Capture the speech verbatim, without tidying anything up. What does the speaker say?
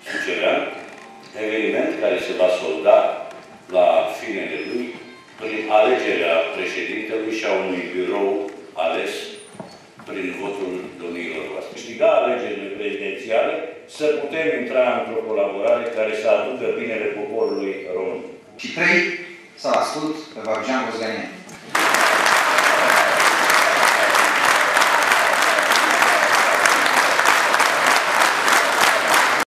Sucevean, eveniment care se va solda la finele lui prin alegerea președintelui și a unui birou ales prin votul domnilor voastre. Câștiga alegerile prezidențiale, să putem intra într-o colaborare care să aducă binele poporului român. Și trei, să-l ascult pe Vargean Văzgănean.